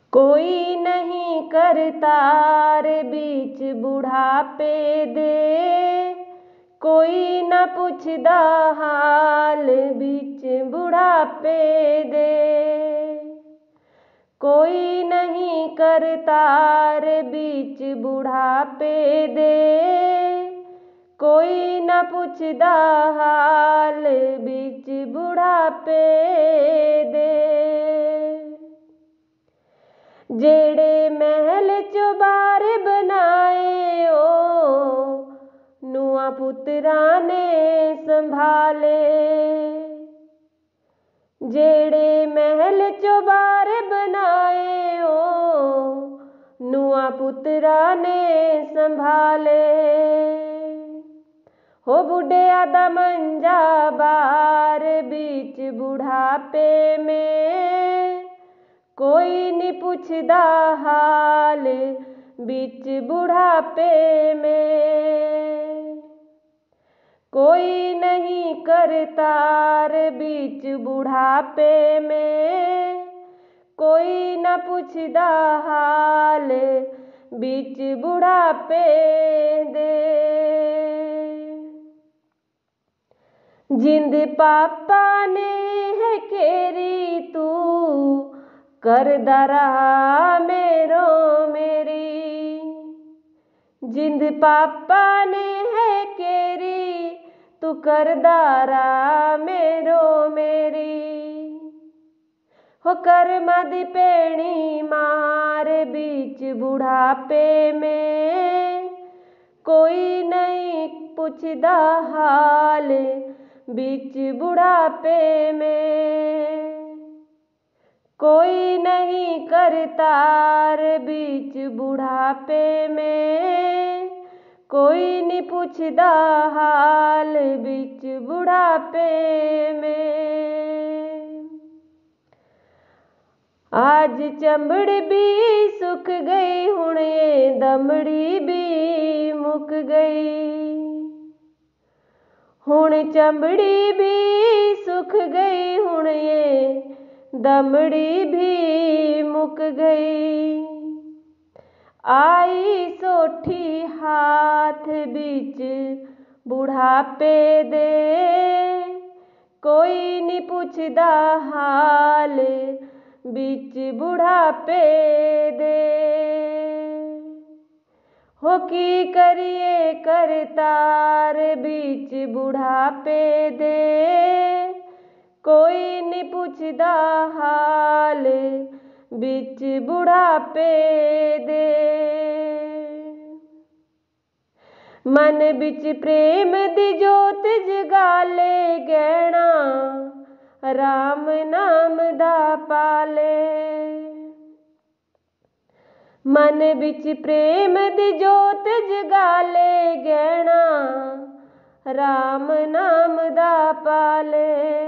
कोई नहीं करता रे बीच बुढ़ापे दे, कोई न पुछदा हाल बीच बुढ़ापे दे। कोई नहीं करता रे बीच बुढ़ापे दे, कोई न पुछदा हाल बीच बुढ़ापे दे। जेड़े महल चो बार बनाए ओ नुआ पुत्रा ने संभाले। जेड़े महल चो बार बनाए ओ नुआ पुत्रा ने संभाले। हो बुढ़िया दा मंजा बार बीच बुढ़ापे में, कोई नहीं पुछदा हाल बीच बुढ़ापे में। कोई नहीं करता रे बीच बुढ़ापे में, कोई न पुछदा हाल बीच बुढ़ापे दे। जिंद पापा ने है केरी तू करदा रहा मेरो मेरी। जिंद पापा ने है केरी तू करदा रहा मेरो मेरी। हो कर्मा दी पेणी मार बीच बुढ़ापे में, कोई नहीं पुछदा हाल बीच बुढ़ापे में। कोई नहीं करता रे बीच बुढ़ापे में, कोई नहीं पुछदा हाल बीच बुढ़ापे में। आज चमड़ी भी सुख गई हुण ये दमड़ी भी मुक गई। हुण चमड़ी भी सुख गई हुण ये दमड़ी भी मुक गई। आई सोठी हाथ बीच बुढ़ापे दे, कोई नहीं पुछदा हाल बीच बुढ़ापे दे। हो की करिए करतार बीच बुढ़ापे दे, कोई नहीं पुछदा हाल बीच बुढ़ापे दे। मन बिच प्रेम दी जोत जगाले गहना राम नाम दा पाले। मन बिच प्रेम दी जोत जगाले गहना राम नाम दा पाले।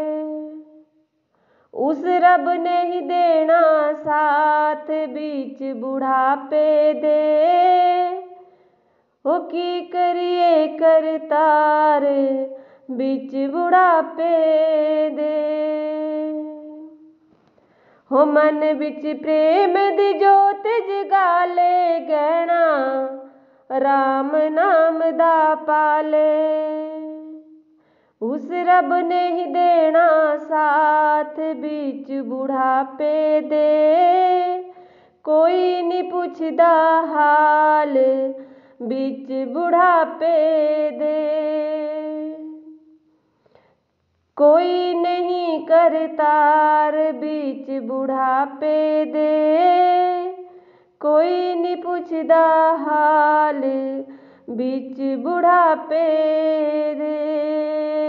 उस रब ने ही देना साथ बीच बुढ़ापे दे। हो की करिए करतार बीच बुढ़ापे दे। हो मन बिच प्रेम दी जोत जगाले गहना राम नाम दा पाले। उस रब ने ही देना साथ बीच बुढ़ापे दे, कोई नहीं पुछदा हाल बीच बुढ़ापे दे। कोई नहीं करतार बीच बुढ़ापे दे, कोई नहीं पुछदा हाल बीच बुढ़ापे दे।